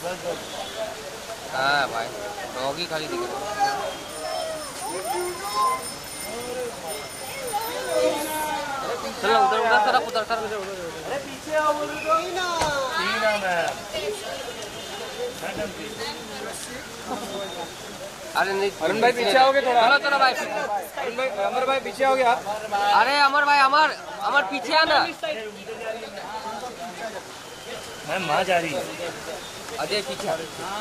हाँ भाई, डॉगी खाली दिख रहा है। चलो उधर उधर तरफ उधर तरफ। अरे पीछे आओ बोलो तो। टीना मैम। अरे नहीं, अरुण भाई पीछे आओगे थोड़ा। चलो चलो भाई, अरुण भाई, अमर भाई पीछे आओगे आप। अरे अमर भाई, अमर पीछे आना। मैम वहाँ जा रही है। अजय पीछे।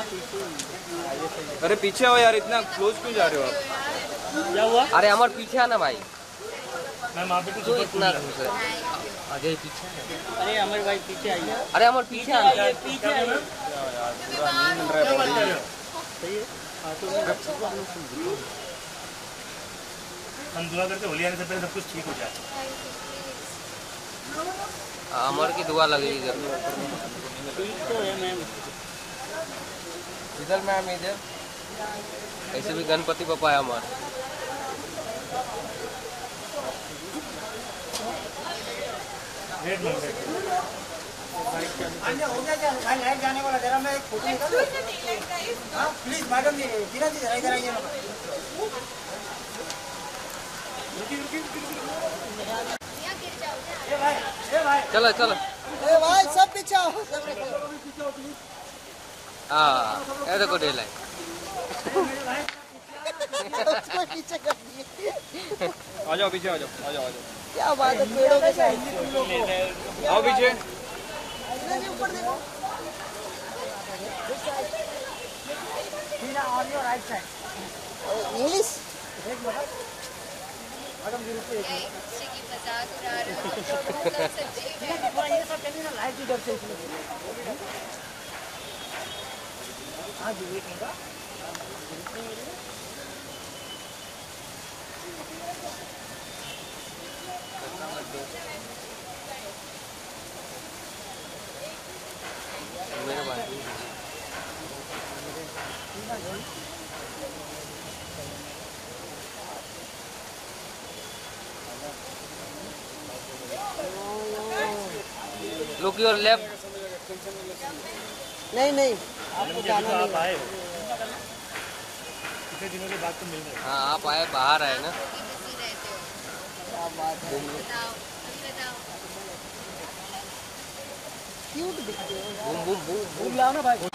अरे पीछे आओ यार, इतना क्लोज क्यों जा रहे हो आप। क्या हुआ? अरे अमर पीछे आना भाई। मैम आप तो इतना घुस रहे। अजय पीछे। अरे अमर भाई पीछे आइए। अरे अमर पीछे आना। पीछे आइए। हम दुआ करते होली आने से पहले सब कुछ ठीक हो जाए। अमर की दुआ लगेगी जरूर। ठीक तो है मैम। इधर मैम इधर। ऐसे भी गणपति बप्पा है अमर। Wait ma'am wait. हो गया क्या? लाइट जाने वाला, जरा मैं एक फोटो निकाल दूं? हाँ प्लीज मैडम जी, टीना जी जरा इधर आइए ना। चलो चलो। ए भाई सब पीछे आओ। हाँ, ये देखो डे लाइन। उसको पीछे कर दिए। आ जाओ पीछे, आ जाओ आ जाओ आ जाओ। क्या बात है, पेड़ों के साइड। आओ पीछे। ऊपर देखो। Tina on your right side. English. Madam ji रुकिए। ये सब चलिए ना, लाइट इधर से इसलिए। हाँ जी एक मिनट। मेरे पास लुक योर लेफ्ट। नहीं नहीं, आपको जाना आप नहीं। आए हो कितने दिनों के बाद तो मिल रहे हाँ आप आए, बाहर आए ना। क्या बात है, क्यूट दिखते हो यार। Boom boom boom boom. लाओ ना भाई।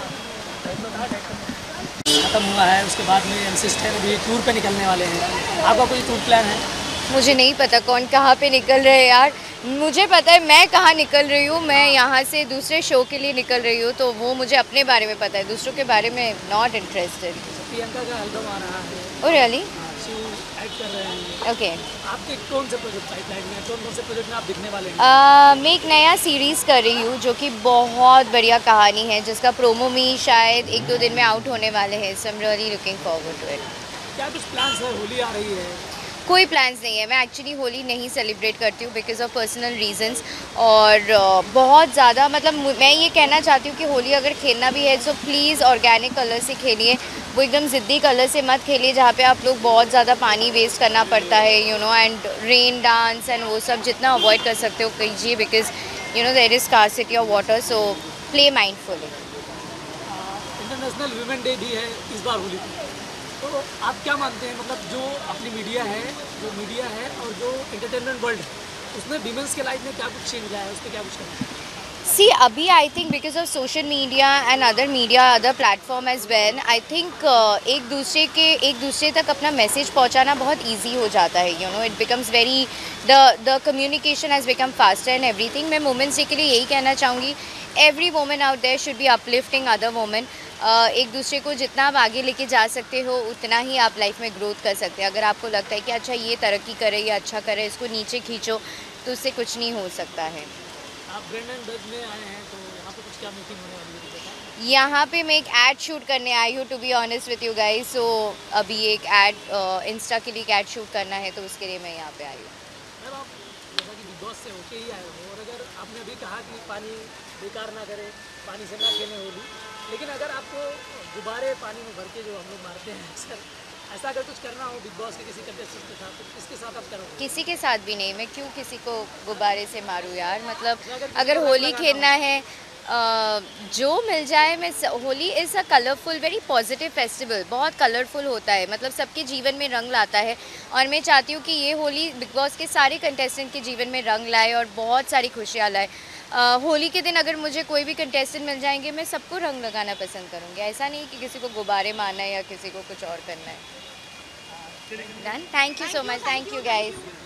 खत्म हुआ है, उसके बाद मेरे सिस्टर भी टूर पे निकलने वाले हैं। आपका कोई टूर प्लान है? मुझे नहीं पता कौन कहाँ पे निकल रहे हैं यार। मुझे पता है मैं कहाँ निकल रही हूँ। मैं यहाँ से दूसरे शो के लिए निकल रही हूँ, तो वो मुझे अपने बारे में पता है, दूसरों के बारे में नॉट इंटरेस्टेड। प्रियंका का एल्बम आ रहा है। Oh really? ऐड कर रहे हैं। ओके। आपके कौन से प्रोजेक्ट पाइपलाइन में, कौन से प्रोजेक्ट में आप दिखने वाले हैं? मैं एक नया सीरीज़ कर रही हूँ जो कि बहुत बढ़िया कहानी है, जिसका प्रोमो भी शायद 1-2 दिन में आउट होने वाले हैं। So I am really looking forward to it. क्या कुछ प्लान्स है? होली आ रही है। कोई प्लान्स नहीं है। मैं एक्चुअली होली नहीं सेलिब्रेट करती हूँ बिकॉज ऑफ पर्सनल रीजंस। और बहुत ज़्यादा मतलब मैं ये कहना चाहती हूँ कि होली अगर खेलना भी है तो प्लीज़ ऑर्गेनिक कलर से खेलिए। वो एकदम ज़िद्दी कलर से मत खेलिए जहाँ पे आप लोग बहुत ज़्यादा पानी वेस्ट करना पड़ता है, you know, and rain dance and वो सब जितना अवॉइड कर सकते हो कीजिए, because you know there is scarcity of water. So play mindfully. International women day भी है इस बार होली पे, तो आप क्या मानते हैं, मतलब जो अपनी मीडिया है और जो एंटरटेनमेंट वर्ल्ड है, उसमें विमेंस के लाइफ में क्या कुछ चेंज आया है, उस पर क्या कुछ करना है? सी अभी I think because of social media and other media other platform as well, I think एक दूसरे तक अपना मैसेज पहुंचाना बहुत इजी हो जाता है। You know it becomes very the communication has become faster and everything. मैं वुमेन्स डे के लिए यही कहना चाहूँगी, every women out there should be uplifting other women. एक दूसरे को जितना आप आगे लेके जा सकते हो उतना ही आप लाइफ में ग्रोथ कर सकते हैं। अगर आपको लगता है कि अच्छा ये तरक्की करे या अच्छा करे, इसको नीचे खींचो, तो उससे कुछ नहीं हो सकता है। आप ब्रांड में आए हैं, तो यहाँ पे कुछ क्या मीटिंग होने वाली है? यहाँ पे मैं एक ऐड शूट करने आई हूँ, to be honest with you guys. So अभी एक ऐड इंस्टा के लिए एक ऐड शूट करना है, तो उसके लिए मैं यहाँ पे आई हूँ। मैम आप जैसा कि बिग बॉस से होके ही आए हो, और अगर आपने अभी कहा कि पानी बेकार ना करें, पानी से ना खेलें होली, लेकिन अगर आपको गुब्बारे पानी में भर के जो हम लोग मारते हैं अक्सर, ऐसा अगर कुछ करना हो बिग बॉस के किसी कंटेस्टेंट के साथ, तो किसके साथ आप करोगे? किसी के साथ भी नहीं। मैं क्यों किसी को गुब्बारे से मारूँ यार। मतलब अगर होली खेलना है जो मिल जाए मैं Holi is a colourful very positive festival, बहुत कलरफुल होता है, मतलब सबके जीवन में रंग लाता है। और मैं चाहती हूँ कि ये होली बिग बॉस के सारे कंटेस्टेंट के जीवन में रंग लाए और बहुत सारी खुशियाँ लाए। होली के दिन अगर मुझे कोई भी कंटेस्टेंट मिल जाएंगे, मैं सबको रंग लगाना पसंद करूँगी। ऐसा नहीं कि किसी को गुब्बारे मारना है या किसी को कुछ और करना है। Done, thank you so much, thank you guys.